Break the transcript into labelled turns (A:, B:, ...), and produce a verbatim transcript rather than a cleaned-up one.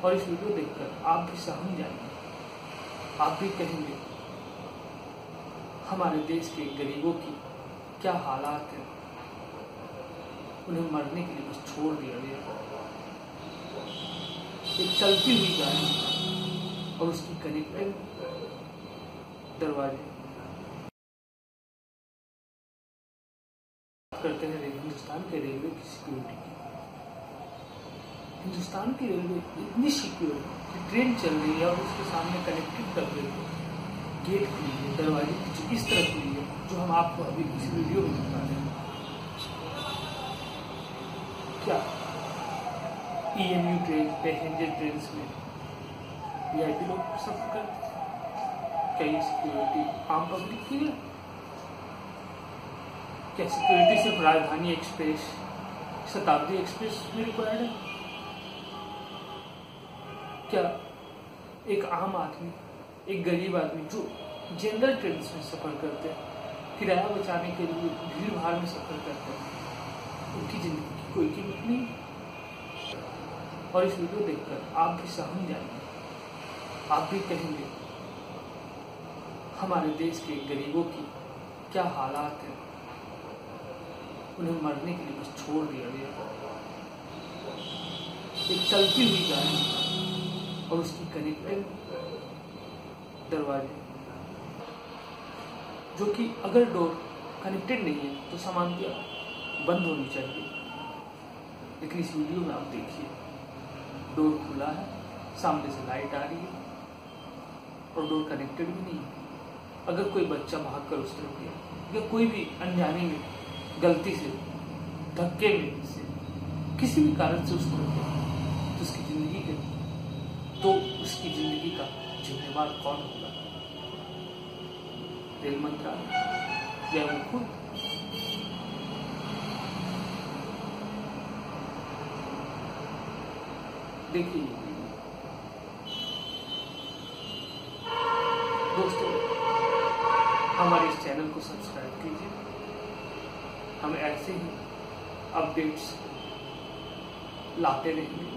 A: और इस वीडियो देखकर आप भी सहम जाएंगे। आप भी कहेंगे हमारे देश के गरीबों की क्या हालात है, उन्हें मरने के लिए बस छोड़ दिया गया। एक चलती हुई गाड़ी और उसकी कनेक्टिंग दरवाजे करते हैं हिंदुस्तान के रेलवे की सिक्योरिटी की। हिंदुस्तान की रेलवे इतनी सिक्योर है कि ट्रेन चल रही है और उसके सामने कनेक्टिंग डब्बे गेट खुली है, दरवाजे कुछ इस तरह खुली है जो हम आपको अभी इस वीडियो में दिखा रहे हैं। क्या ईएमयू ट्रेन, पैसेंजर ट्रेन में वीआईपी लोग सफर करते हैं? क्या ये सिक्योरिटी आम पब्लिक की है? क्या सिक्योरिटी सिर्फ राजधानी एक्सप्रेस, शताब्दी एक्सप्रेस में रिक्वायर्ड है? क्या एक आम आदमी, एक गरीब आदमी जो जनरल ट्रेन में सफर करते हैं, किराया बचाने के लिए भीड़ भाड़ में सफर करते हैं, उनकी जिंदगी की कोई कीमत नहीं? और इस वीडियो देखकर आप भी सहम जाएंगे। आप भी कहेंगे हमारे देश के गरीबों की क्या हालात है, उन्हें मरने के लिए बस छोड़ दिया गया। एक चलती हुई गाड़ी और उसकी कनेक्टिंग दरवाजे, जो कि अगर डोर कनेक्टेड नहीं है तो सामान्य बंद होनी चाहिए, लेकिन इस वीडियो में आप देखिए डोर खुला है, सामने से लाइट आ रही है और डोर कनेक्टेड भी नहीं है। अगर कोई बच्चा भागकर उस तरफ गया या कोई भी अनजाने में गलती से, धक्के में से, किसी भी कारण से उस तरफ गया तो उसकी जिंदगी के तो उसकी जिंदगी का जिम्मेवार कौन होगा? रेल मंत्रालय या वो खुद? देखिए दोस्तों, हमारे इस चैनल को सब्सक्राइब कीजिए। हम ऐसे ही अपडेट्स लाते रहेंगे।